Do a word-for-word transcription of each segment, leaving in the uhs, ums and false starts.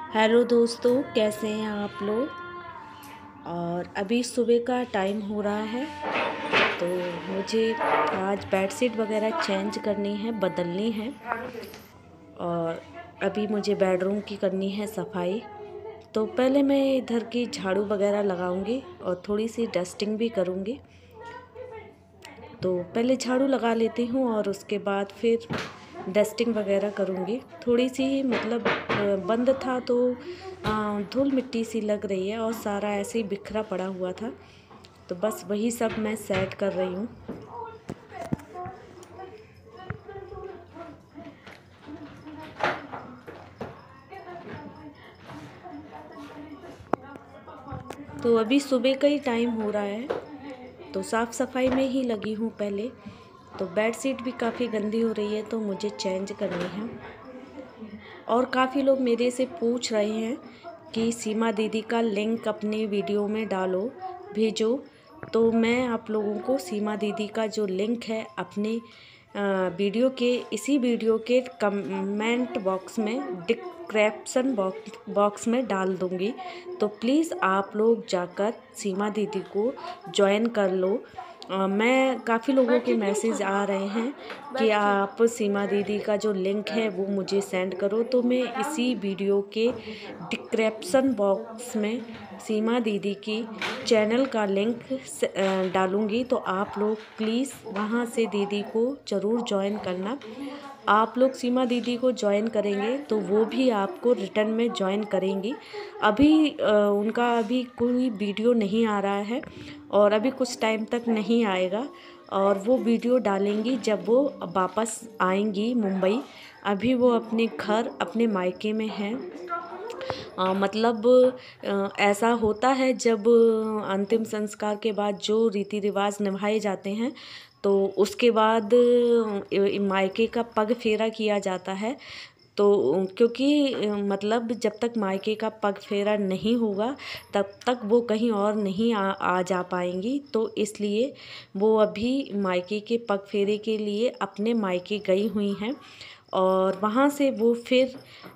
Hello दोस्तों, कैसे हैं आप लोग। और अभी सुबह का टाइम हो रहा है, तो मुझे आज बेडशीट वगैरह चेंज करनी है, बदलनी है। और अभी मुझे बेडरूम की करनी है सफाई। तो पहले मैं इधर की झाड़ू वगैरह लगाऊंगी और थोड़ी सी डस्टिंग भी करूंगी। तो पहले झाड़ू लगा लेती हूँ और उसके बाद फिर डस्टिंग वगैरह करूँगी। थोड़ी सी मतलब बंद था तो धूल मिट्टी सी लग रही है और सारा ऐसे ही बिखरा पड़ा हुआ था, तो बस वही सब मैं सेट कर रही हूँ। तो अभी सुबह का ही टाइम हो रहा है, तो साफ़ सफाई में ही लगी हूँ पहले। तो बेड शीट भी काफ़ी गंदी हो रही है, तो मुझे चेंज करनी है। और काफ़ी लोग मेरे से पूछ रहे हैं कि सीमा दीदी का लिंक अपने वीडियो में डालो, भेजो। तो मैं आप लोगों को सीमा दीदी का जो लिंक है अपने वीडियो के इसी वीडियो के कमेंट बॉक्स में, डिस्क्रिप्शन बॉक्स में डाल दूँगी। तो प्लीज़ आप लोग जाकर सीमा दीदी को ज्वाइन कर लो। आ, मैं काफ़ी लोगों के मैसेज आ रहे हैं कि आप सीमा दीदी का जो लिंक है वो मुझे सेंड करो। तो मैं इसी वीडियो के डिस्क्रिप्शन बॉक्स में सीमा दीदी की चैनल का लिंक डालूँगी। तो आप लोग प्लीज़ वहाँ से दीदी को ज़रूर ज्वाइन करना। आप लोग सीमा दीदी को ज्वाइन करेंगे तो वो भी आपको रिटर्न में ज्वाइन करेंगी। अभी आ, उनका अभी कोई वीडियो नहीं आ रहा है और अभी कुछ टाइम तक नहीं आएगा, और वो वीडियो डालेंगी जब वो वापस आएंगी मुंबई। अभी वो अपने घर, अपने मायके में हैं। आ, मतलब आ, ऐसा होता है जब अंतिम संस्कार के बाद जो रीति रिवाज निभाए जाते हैं, तो उसके बाद मायके का पग फेरा किया जाता है। तो क्योंकि मतलब जब तक मायके का पग फेरा नहीं होगा तब तक वो कहीं और नहीं आ, आ जा पाएंगी। तो इसलिए वो अभी मायके के पग फेरे के लिए अपने मायके गई हुई हैं, और वहाँ से वो फिर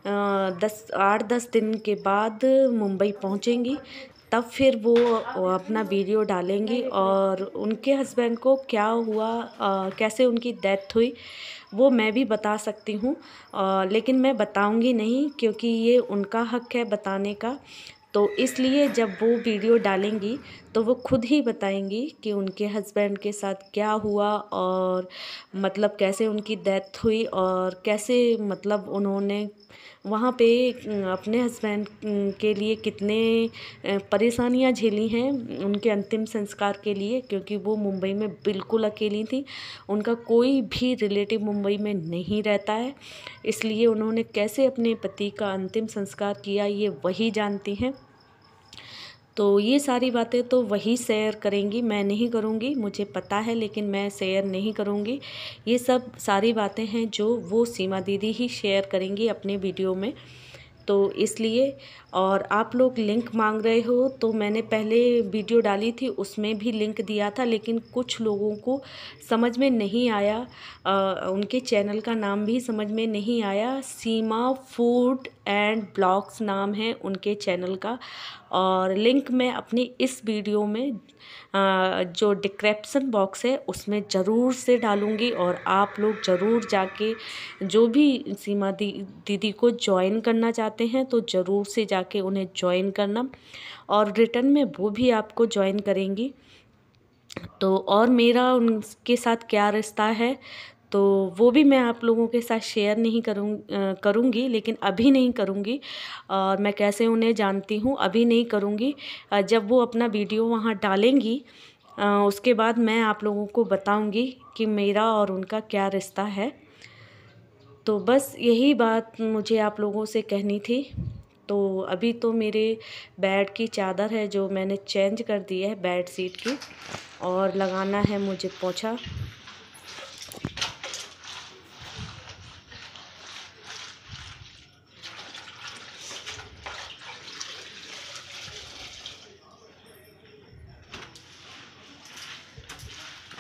दस आठ दस दिन के बाद मुंबई पहुँचेंगी। तब फिर वो अपना वीडियो डालेंगी और उनके हस्बैंड को क्या हुआ, आ, कैसे उनकी डेथ हुई, वो मैं भी बता सकती हूँ। लेकिन मैं बताऊँगी नहीं, क्योंकि ये उनका हक है बताने का। तो इसलिए जब वो वीडियो डालेंगी तो वो खुद ही बताएंगी कि उनके हस्बैंड के साथ क्या हुआ, और मतलब कैसे उनकी डेथ हुई, और कैसे मतलब उन्होंने वहाँ पे अपने हस्बैंड के लिए कितने परेशानियाँ झेली हैं उनके अंतिम संस्कार के लिए, क्योंकि वो मुंबई में बिल्कुल अकेली थी। उनका कोई भी रिलेटिव मुंबई में नहीं रहता है, इसलिए उन्होंने कैसे अपने पति का अंतिम संस्कार किया ये वही जानती हैं। तो ये सारी बातें तो वही शेयर करेंगी, मैं नहीं करूँगी, मुझे पता है, लेकिन मैं शेयर नहीं करूँगी। ये सब सारी बातें हैं जो वो सीमा दीदी ही शेयर करेंगी अपने वीडियो में। तो इसलिए, और आप लोग लिंक मांग रहे हो, तो मैंने पहले वीडियो डाली थी उसमें भी लिंक दिया था, लेकिन कुछ लोगों को समझ में नहीं आया, आ, उनके चैनल का नाम भी समझ में नहीं आया। सीमा फूड एंड ब्लॉग्स नाम है उनके चैनल का, और लिंक मैं अपनी इस वीडियो में आ, जो डिस्क्रिप्शन बॉक्स है उसमें ज़रूर से डालूँगी। और आप लोग ज़रूर जाके, जो भी सीमा दी दीदी को ज्वाइन करना चाहते हैं तो ज़रूर से जाके उन्हें ज्वाइन करना, और रिटर्न में वो भी आपको ज्वाइन करेंगी। तो और मेरा उनके साथ क्या रिश्ता है तो वो भी मैं आप लोगों के साथ शेयर नहीं करूँ करूँगी लेकिन अभी नहीं करूँगी। और मैं कैसे उन्हें जानती हूँ अभी नहीं करूँगी। जब वो अपना वीडियो वहाँ डालेंगी उसके बाद मैं आप लोगों को बताऊँगी कि मेरा और उनका क्या रिश्ता है। तो बस यही बात मुझे आप लोगों से कहनी थी। तो अभी तो मेरे बेड की चादर है जो मैंने चेंज कर दी है बेड शीट की, और लगाना है मुझे पोंछा।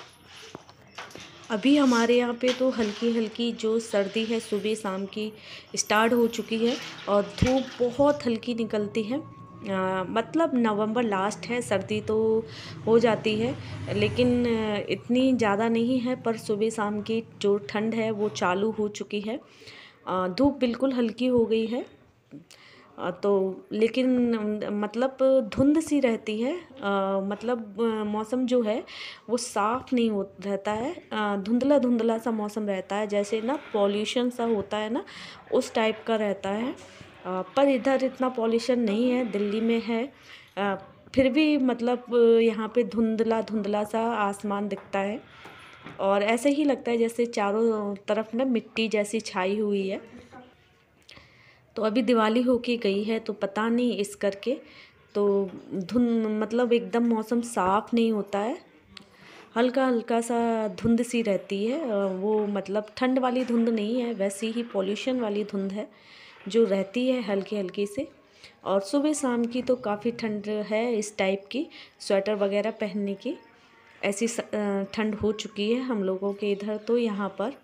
अभी हमारे यहाँ पे तो हल्की हल्की जो सर्दी है सुबह शाम की स्टार्ट हो चुकी है और धूप बहुत हल्की निकलती है। आ, मतलब नवंबर लास्ट है, सर्दी तो हो जाती है लेकिन इतनी ज़्यादा नहीं है, पर सुबह शाम की जो ठंड है वो चालू हो चुकी है। आ, धूप बिल्कुल हल्की हो गई है। आ, तो लेकिन मतलब धुंध सी रहती है। आ, मतलब मौसम जो है वो साफ़ नहीं हो रहता है, आ, धुंधला धुंधला सा मौसम रहता है, जैसे ना पॉल्यूशन सा होता है ना, उस टाइप का रहता है। आ, पर इधर इतना पॉल्यूशन नहीं है, दिल्ली में है। आ, फिर भी मतलब यहाँ पे धुंधला धुंधला सा आसमान दिखता है और ऐसे ही लगता है जैसे चारों तरफ ना मिट्टी जैसी छाई हुई है। तो अभी दिवाली हो के गई है तो पता नहीं इस करके तो धुंध मतलब एकदम मौसम साफ़ नहीं होता है, हल्का हल्का सा धुंध सी रहती है। वो मतलब ठंड वाली धुंध नहीं है, वैसी ही पॉल्यूशन वाली धुंध है जो रहती है हल्की हल्की से। और सुबह शाम की तो काफ़ी ठंड है, इस टाइप की स्वेटर वगैरह पहनने की ऐसी ठंड हो चुकी है हम लोगों के इधर तो यहाँ पर।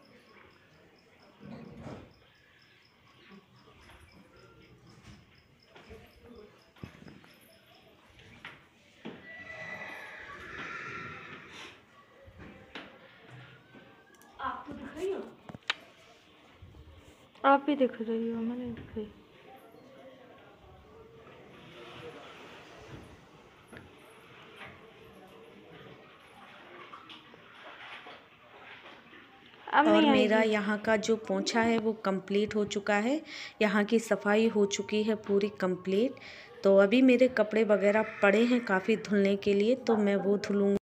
आपको दिखाई हो? आप भी दिख रही हो, मैंने दिखाई। अब और नहीं मेरा आएगी। यहाँ का जो पोंछा है वो कंप्लीट हो चुका है, यहाँ की सफाई हो चुकी है पूरी कंप्लीट। तो अभी मेरे कपड़े वगैरह पड़े हैं काफ़ी धुलने के लिए, तो मैं वो धुलूँगी।